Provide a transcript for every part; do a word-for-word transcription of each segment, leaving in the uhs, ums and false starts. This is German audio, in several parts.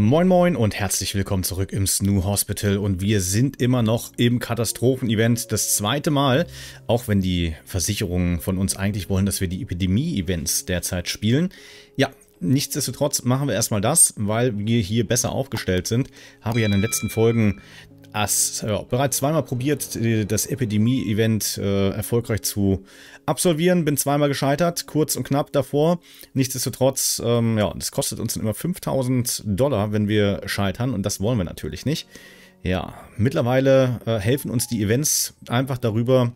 Moin Moin und herzlich willkommen zurück im Snoo Hospital und wir sind immer noch im Katastrophen-Event, das zweite Mal, auch wenn die Versicherungen von uns eigentlich wollen, dass wir die Epidemie-Events derzeit spielen. Ja, nichtsdestotrotz machen wir erstmal das, weil wir hier besser aufgestellt sind. Habe ja in den letzten Folgen As, ja, bereits zweimal probiert, das Epidemie-Event äh, erfolgreich zu absolvieren. Bin zweimal gescheitert, kurz und knapp davor. Nichtsdestotrotz, ähm, ja, das kostet uns dann immer fünftausend Dollar, wenn wir scheitern. Und das wollen wir natürlich nicht. Ja, mittlerweile äh, helfen uns die Events einfach darüber,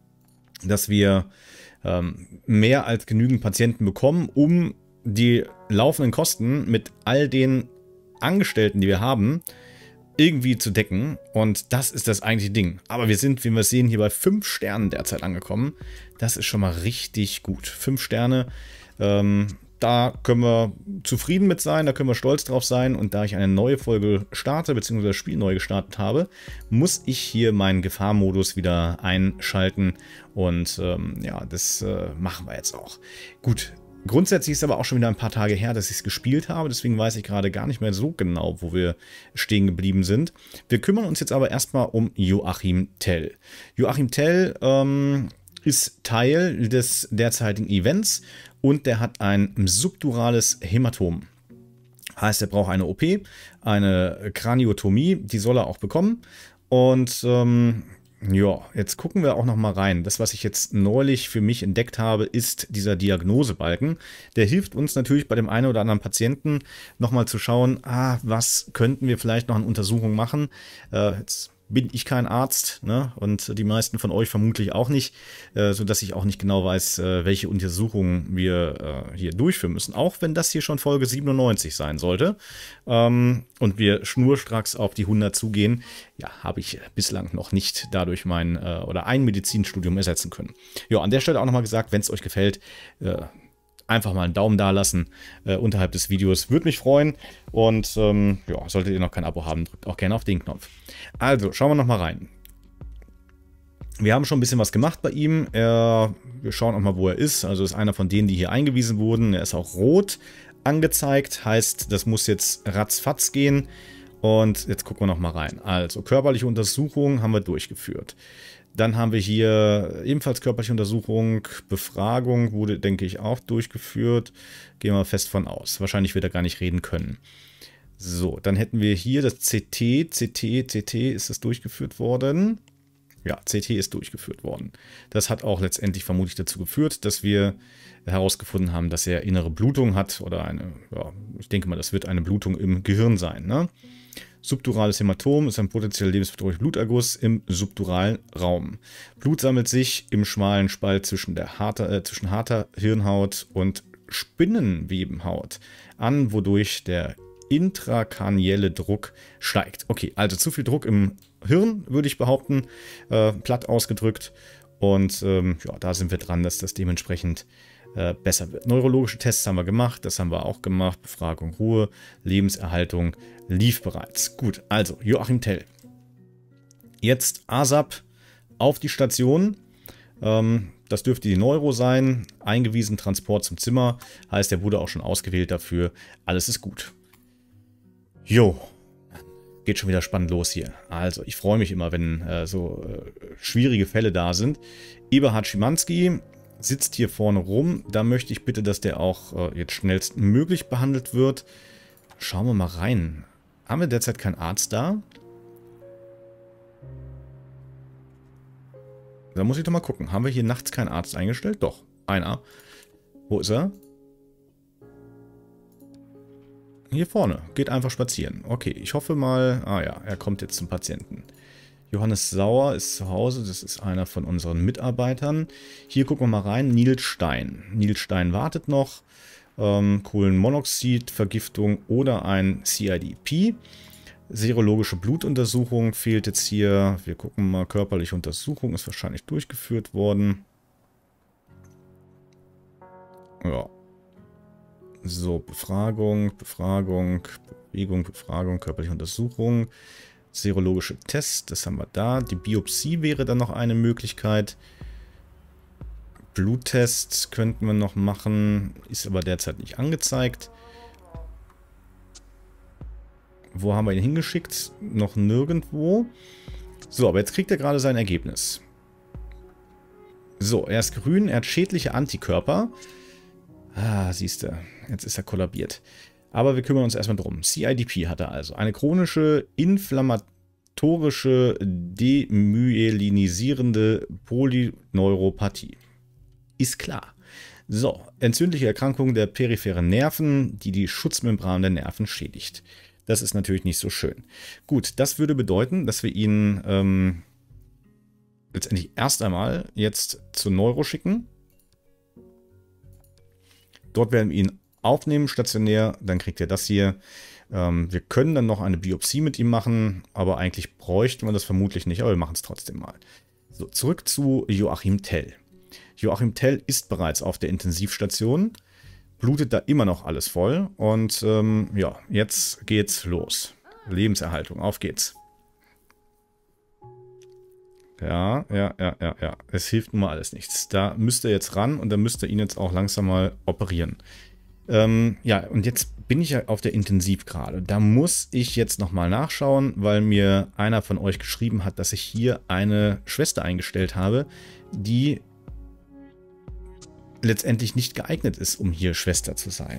dass wir ähm, mehr als genügend Patienten bekommen, um die laufenden Kosten mit all den Angestellten, die wir haben, irgendwie zu decken, und das ist das eigentliche Ding. Aber wir sind, wie wir sehen, hier bei fünf Sternen derzeit angekommen. Das ist schon mal richtig gut. fünf Sterne, ähm, da können wir zufrieden mit sein, da können wir stolz drauf sein. Und da ich eine neue Folge starte, beziehungsweise das Spiel neu gestartet habe, muss ich hier meinen Gefahrmodus wieder einschalten. Und ähm, ja, das äh, machen wir jetzt auch. Gut. Grundsätzlich ist aber auch schon wieder ein paar Tage her, dass ich es gespielt habe, deswegen weiß ich gerade gar nicht mehr so genau, wo wir stehen geblieben sind. Wir kümmern uns jetzt aber erstmal um Joachim Tell. Joachim Tell ähm, ist Teil des derzeitigen Events und der hat ein subdurales Hämatom. Heißt, er braucht eine O P, eine Kraniotomie, die soll er auch bekommen. Und ähm, ja, jetzt gucken wir auch noch mal rein. Das, was ich jetzt neulich für mich entdeckt habe, ist dieser Diagnosebalken. Der hilft uns natürlich bei dem einen oder anderen Patienten noch mal zu schauen, ah, was könnten wir vielleicht noch an Untersuchungen machen. Äh, jetzt bin ich kein Arzt, ne? Und die meisten von euch vermutlich auch nicht, äh, sodass ich auch nicht genau weiß, äh, welche Untersuchungen wir äh, hier durchführen müssen. Auch wenn das hier schon Folge siebenundneunzig sein sollte ähm, und wir schnurstracks auf die hundert zugehen, ja, habe ich bislang noch nicht dadurch mein äh, oder ein Medizinstudium ersetzen können. Ja, an der Stelle auch nochmal gesagt, wenn es euch gefällt, äh, einfach mal einen Daumen da lassen äh, unterhalb des Videos. Würde mich freuen. Und ähm, ja, solltet ihr noch kein Abo haben, drückt auch gerne auf den Knopf. Also, schauen wir noch mal rein. Wir haben schon ein bisschen was gemacht bei ihm. Er, wir schauen auch mal, wo er ist. Also ist einer von denen, die hier eingewiesen wurden. Er ist auch rot angezeigt. Heißt, das muss jetzt ratzfatz gehen. Und jetzt gucken wir noch mal rein. Also, körperliche Untersuchungen haben wir durchgeführt. Dann haben wir hier ebenfalls körperliche Untersuchung, Befragung wurde, denke ich, auch durchgeführt. Gehen wir fest von aus. Wahrscheinlich wird er gar nicht reden können. So, dann hätten wir hier das C T. C T, C T, ist das durchgeführt worden? Ja, C T ist durchgeführt worden. Das hat auch letztendlich vermutlich dazu geführt, dass wir herausgefunden haben, dass er innere Blutung hat. Oder eine, ja, ich denke mal, das wird eine Blutung im Gehirn sein, ne? Subdurales Hämatom ist ein potenziell lebensbedrohlicher Bluterguss im subduralen Raum. Blut sammelt sich im schmalen Spalt zwischen, der harter, äh, zwischen harter Hirnhaut und Spinnenwebenhaut an, wodurch der intrakranielle Druck steigt. Okay, also zu viel Druck im Hirn, würde ich behaupten, äh, platt ausgedrückt. Und ähm, ja, da sind wir dran, dass das dementsprechend äh, besser wird. Neurologische Tests haben wir gemacht, das haben wir auch gemacht. Befragung, Ruhe, Lebenserhaltung lief bereits. Gut, also Joachim Tell. Jetzt A S A P auf die Station. Ähm, das dürfte die Neuro sein. Eingewiesen, Transport zum Zimmer. Heißt, der wurde auch schon ausgewählt dafür. Alles ist gut. Jo. Geht schon wieder spannend los hier. Also, ich freue mich immer, wenn äh, so äh, schwierige Fälle da sind. Eberhard Schimanski sitzt hier vorne rum. Da möchte ich bitte, dass der auch äh, jetzt schnellstmöglich behandelt wird. Schauen wir mal rein. Haben wir derzeit keinen Arzt da? Da muss ich doch mal gucken. Haben wir hier nachts keinen Arzt eingestellt? Doch, einer. Wo ist er? Hier vorne. Geht einfach spazieren. Okay, ich hoffe mal... Ah ja, er kommt jetzt zum Patienten. Johannes Sauer ist zu Hause. Das ist einer von unseren Mitarbeitern. Hier gucken wir mal rein. Nils Stein. Nils Stein wartet noch. Ähm, Kohlenmonoxidvergiftung oder ein C I D P. Serologische Blutuntersuchung fehlt jetzt hier. Wir gucken mal. Körperliche Untersuchung ist wahrscheinlich durchgeführt worden. Ja. So, Befragung, Befragung, Bewegung, Befragung, körperliche Untersuchung, serologische Tests, das haben wir da. Die Biopsie wäre dann noch eine Möglichkeit. Bluttest könnten wir noch machen, ist aber derzeit nicht angezeigt. Wo haben wir ihn hingeschickt? Noch nirgendwo. So, aber jetzt kriegt er gerade sein Ergebnis. So, er ist grün, er hat schädliche Antikörper. Ah, siehst du, jetzt ist er kollabiert. Aber wir kümmern uns erstmal drum. C I D P hat er also. Eine chronische, inflammatorische, demyelinisierende Polyneuropathie. Ist klar. So, entzündliche Erkrankung der peripheren Nerven, die die Schutzmembran der Nerven schädigt. Das ist natürlich nicht so schön. Gut, das würde bedeuten, dass wir ihn ähm, letztendlich erst einmal jetzt zur Neuro schicken. Dort werden wir ihn aufnehmen, stationär, dann kriegt er das hier. Ähm, wir können dann noch eine Biopsie mit ihm machen, aber eigentlich bräuchten wir das vermutlich nicht, aber wir machen es trotzdem mal. So, zurück zu Joachim Tell. Joachim Tell ist bereits auf der Intensivstation, blutet da immer noch alles voll und ähm, ja, jetzt geht's los. Lebenserhaltung, auf geht's. Ja, ja, ja, ja, ja. Es hilft nun mal alles nichts. Da müsst ihr jetzt ran und dann müsst ihr ihn jetzt auch langsam mal operieren. Ähm, ja, und jetzt bin ich ja auf der Intensiv gerade. Da muss ich jetzt nochmal nachschauen, weil mir einer von euch geschrieben hat, dass ich hier eine Schwester eingestellt habe, die letztendlich nicht geeignet ist, um hier Schwester zu sein.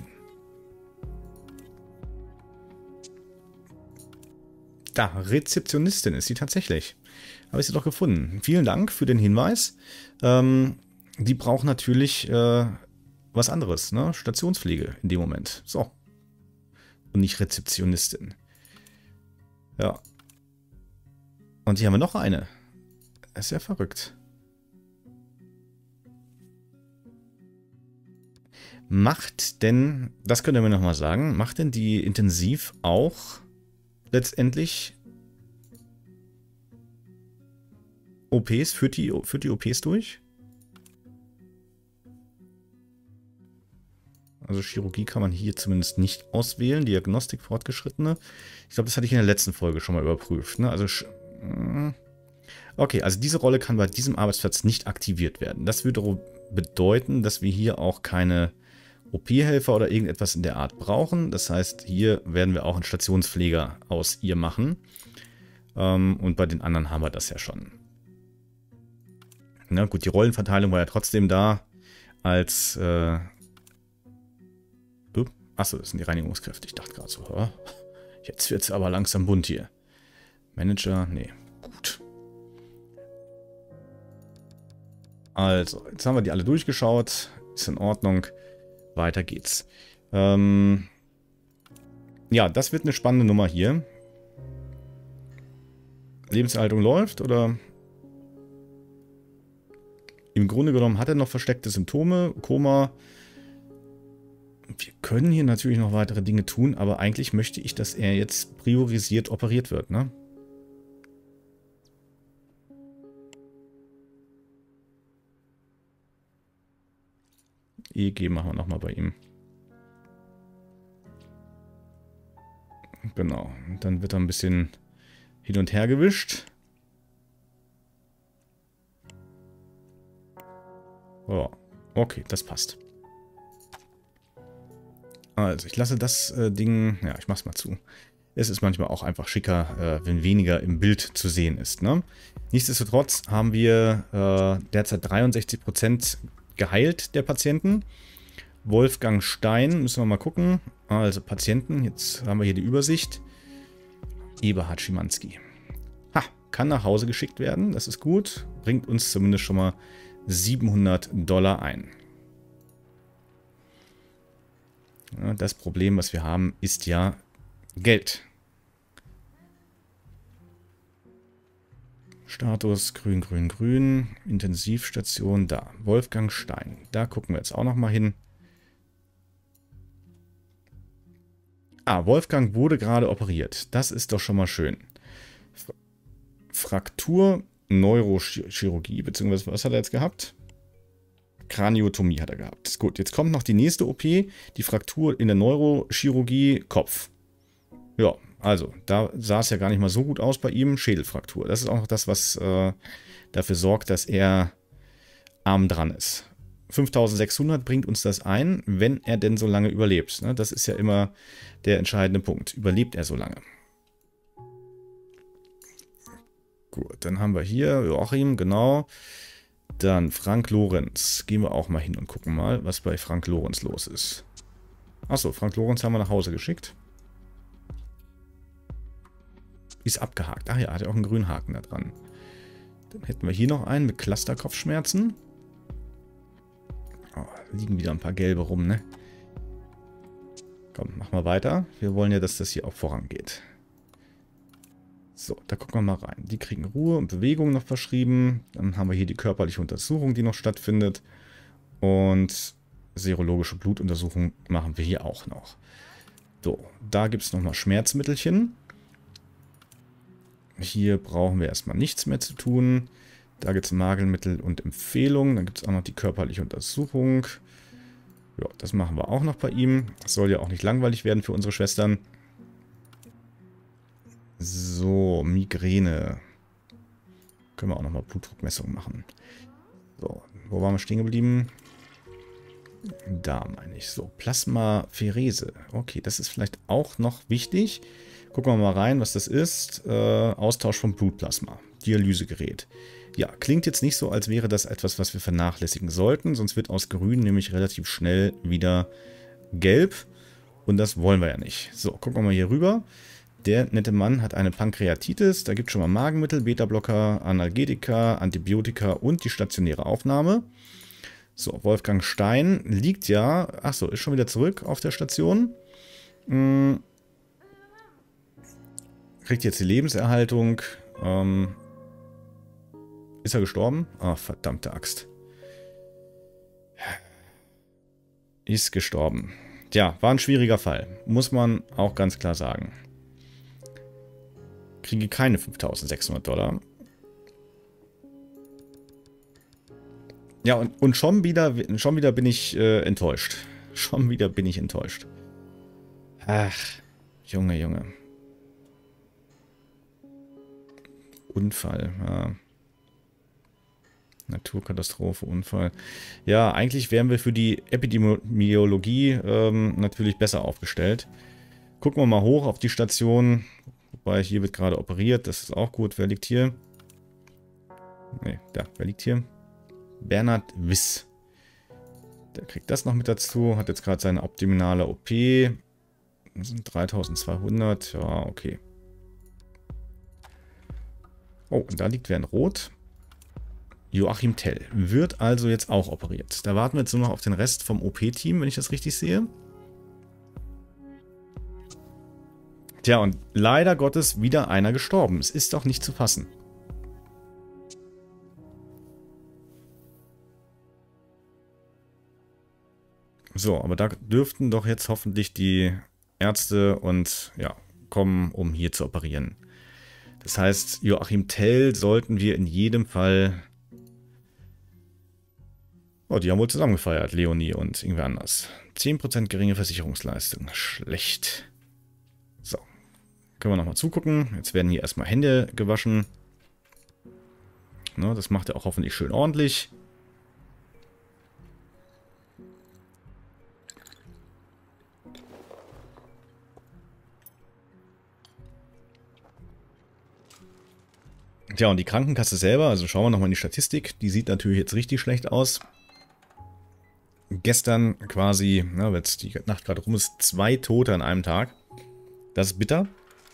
Da, Rezeptionistin ist sie tatsächlich. Habe ich sie doch gefunden. Vielen Dank für den Hinweis. Ähm, die braucht natürlich äh, was anderes, ne? Stationspflege in dem Moment. So. Und nicht Rezeptionistin. Ja. Und hier haben wir noch eine. Das ist ja verrückt. Macht denn, das könnt ihr mir nochmal sagen, macht denn die Intensiv auch letztendlich O Ps, führt die, führt die O Ps durch? Also Chirurgie kann man hier zumindest nicht auswählen. Diagnostik fortgeschrittene. Ich glaube, das hatte ich in der letzten Folge schon mal überprüft. Ne? Also okay, also diese Rolle kann bei diesem Arbeitsplatz nicht aktiviert werden. Das würde bedeuten, dass wir hier auch keine O P-Helfer oder irgendetwas in der Art brauchen. Das heißt, hier werden wir auch einen Stationspfleger aus ihr machen. Und bei den anderen haben wir das ja schon. Na gut, die Rollenverteilung war ja trotzdem da als... Äh Achso, das sind die Reinigungskräfte. Ich dachte gerade so, oh, jetzt wird es aber langsam bunt hier. Manager, nee, gut. Also, jetzt haben wir die alle durchgeschaut. Ist in Ordnung. Weiter geht's. Ähm ja, das wird eine spannende Nummer hier. Lebenserhaltung läuft, oder? Im Grunde genommen hat er noch versteckte Symptome, Koma. Wir können hier natürlich noch weitere Dinge tun, aber eigentlich möchte ich, dass er jetzt priorisiert operiert wird, ne? E E G machen wir nochmal bei ihm. Genau, und dann wird er ein bisschen hin und her gewischt. Oh, okay, das passt. Also, ich lasse das äh, Ding... Ja, ich mach's mal zu. Es ist manchmal auch einfach schicker, äh, wenn weniger im Bild zu sehen ist, ne? Nichtsdestotrotz haben wir äh, derzeit dreiundsechzig Prozent geheilt der Patienten. Wolfgang Stein, müssen wir mal gucken. Also Patienten, jetzt haben wir hier die Übersicht. Eberhard Schimanski. Ha, kann nach Hause geschickt werden, das ist gut. Bringt uns zumindest schon mal siebenhundert Dollar ein. Ja, das Problem, was wir haben, ist ja Geld. Status grün, grün, grün. Intensivstation da. Wolfgang Stein. Da gucken wir jetzt auch noch mal hin. Ah, Wolfgang wurde gerade operiert. Das ist doch schon mal schön. Fraktur, Neurochirurgie, beziehungsweise was hat er jetzt gehabt? Kraniotomie hat er gehabt. Gut, jetzt kommt noch die nächste O P, die Fraktur in der Neurochirurgie, Kopf. Ja, also, da sah es ja gar nicht mal so gut aus bei ihm. Schädelfraktur. Das ist auch noch das, was äh, dafür sorgt, dass er arm dran ist. fünftausendsechshundert bringt uns das ein, wenn er denn so lange überlebt. Ne? Das ist ja immer der entscheidende Punkt. Überlebt er so lange? Gut, dann haben wir hier Joachim, genau. Dann Frank Lorenz. Gehen wir auch mal hin und gucken mal, was bei Frank Lorenz los ist. Achso, Frank Lorenz haben wir nach Hause geschickt. Ist abgehakt. Ach ja, hat ja auch einen grünen Haken da dran. Dann hätten wir hier noch einen mit Clusterkopfschmerzen. Oh, liegen wieder ein paar gelbe rum, ne? Komm, mach mal weiter. Wir wollen ja, dass das hier auch vorangeht. So, da gucken wir mal rein. Die kriegen Ruhe und Bewegung noch verschrieben. Dann haben wir hier die körperliche Untersuchung, die noch stattfindet. Und serologische Blutuntersuchung machen wir hier auch noch. So, da gibt es nochmal Schmerzmittelchen. Hier brauchen wir erstmal nichts mehr zu tun. Da gibt es Magenmittel und Empfehlungen. Dann gibt es auch noch die körperliche Untersuchung. Ja, das machen wir auch noch bei ihm. Das soll ja auch nicht langweilig werden für unsere Schwestern. So, Migräne. Können wir auch nochmal Blutdruckmessung machen. So, wo waren wir stehen geblieben? Da meine ich. So, Plasmapherese. Okay, das ist vielleicht auch noch wichtig. Gucken wir mal rein, was das ist. Äh, Austausch von Blutplasma. Dialysegerät. Ja, klingt jetzt nicht so, als wäre das etwas, was wir vernachlässigen sollten. Sonst wird aus grün nämlich relativ schnell wieder gelb. Und das wollen wir ja nicht. So, gucken wir mal hier rüber. Der nette Mann hat eine Pankreatitis. Da gibt es schon mal Magenmittel, Beta-Blocker, Analgetika, Antibiotika und die stationäre Aufnahme. So, Wolfgang Stein liegt ja... Achso, ist schon wieder zurück auf der Station. Hm. Kriegt jetzt die Lebenserhaltung. Ähm, ist er gestorben? Ah, verdammte Axt. Ist gestorben. Tja, war ein schwieriger Fall. Muss man auch ganz klar sagen. Kriege keine fünftausendsechshundert Dollar. Ja, und, und schon wieder, schon wieder bin ich äh, enttäuscht. Schon wieder bin ich enttäuscht. Ach, Junge, Junge. Unfall, ja. Naturkatastrophe, Unfall. Ja, eigentlich wären wir für die Epidemiologie ähm, natürlich besser aufgestellt. Gucken wir mal hoch auf die Station. Wobei, hier wird gerade operiert. Das ist auch gut. Wer liegt hier? Ne, da. Wer liegt hier? Bernhard Wiss. Der kriegt das noch mit dazu. Hat jetzt gerade seine abdominale O P. Das sind dreitausendzweihundert. Ja, okay. Oh, und da liegt wer in Rot. Joachim Tell. Wird also jetzt auch operiert. Da warten wir jetzt nur noch auf den Rest vom O P-Team, wenn ich das richtig sehe. Tja, und leider Gottes wieder einer gestorben. Es ist doch nicht zu fassen. So, aber da dürften doch jetzt hoffentlich die Ärzte und ja, kommen, um hier zu operieren. Das heißt, Joachim Tell sollten wir in jedem Fall... Oh, die haben wohl zusammen gefeiert, Leonie und irgendwer anders. zehn Prozent geringe Versicherungsleistung. Schlecht. So. Können wir nochmal zugucken. Jetzt werden hier erstmal Hände gewaschen. Ne, das macht er auch hoffentlich schön ordentlich. Tja, und die Krankenkasse selber, also schauen wir nochmal in die Statistik, die sieht natürlich jetzt richtig schlecht aus. Gestern quasi, na, weil jetzt die Nacht gerade rum ist, zwei Tote an einem Tag. Das ist bitter.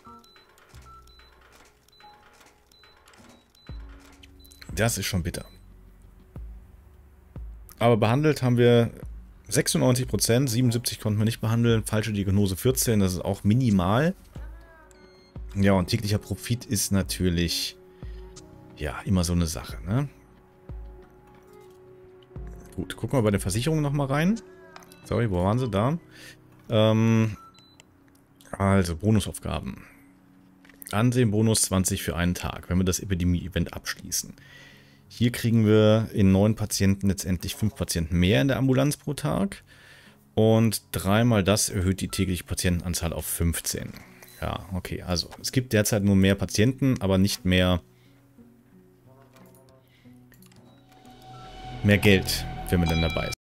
Das ist schon bitter. Aber behandelt haben wir sechsundneunzig Prozent, siebenundsiebzig konnten wir nicht behandeln, falsche Diagnose vierzehn, das ist auch minimal. Ja, und täglicher Profit ist natürlich, ja, immer so eine Sache, ne? Gut, gucken wir bei den Versicherungen nochmal rein. Sorry, wo waren sie? Da. Ähm, also, Bonusaufgaben. Ansehen-Bonus zwanzig für einen Tag, wenn wir das Epidemie-Event abschließen. Hier kriegen wir in neun Patienten letztendlich fünf Patienten mehr in der Ambulanz pro Tag. Und dreimal das erhöht die tägliche Patientenanzahl auf fünfzehn. Ja, okay, also es gibt derzeit nur mehr Patienten, aber nicht mehr, mehr Geld, wenn wir dann dabei sind.